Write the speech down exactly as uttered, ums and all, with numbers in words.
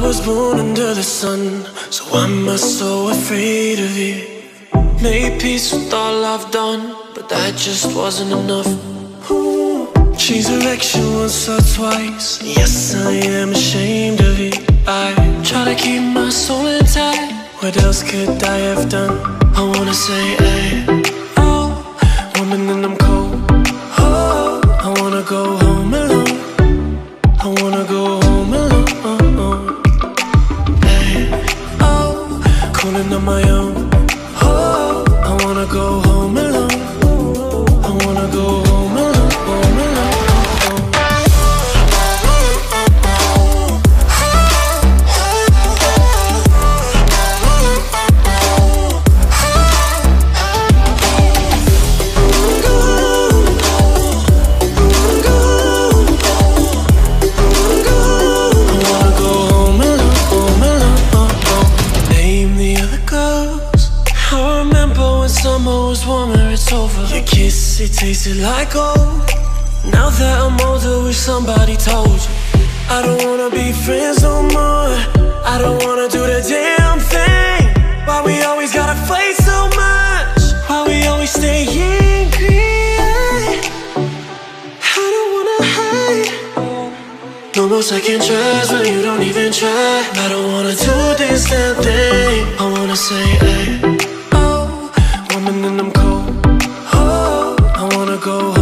was born under the sun, so why am I so afraid of it? Made peace with all I've done, but that just wasn't enough. Ooh. Changed direction once or twice, yes I am ashamed of it. I try to keep my soul intact, what else could I have done? I wanna say, hey, oh, woman and I'm cold. Oh, I wanna go home alone. I wanna go home alone. Hey, oh, calling on my own. Oh, I wanna go home alone. I wanna go home alone, home alone. Summer was warmer, it's over. Your kiss, it tasted like gold. Now that I'm older, wish somebody told you I don't wanna be friends no more. I don't wanna do the damn thing. Why we always gotta fight so much? Why we always stay angry? I don't wanna hide. No more second tries when you don't even try. I don't wanna do this damn thing. I wanna say, hey, and I'm cold. Oh, I wanna go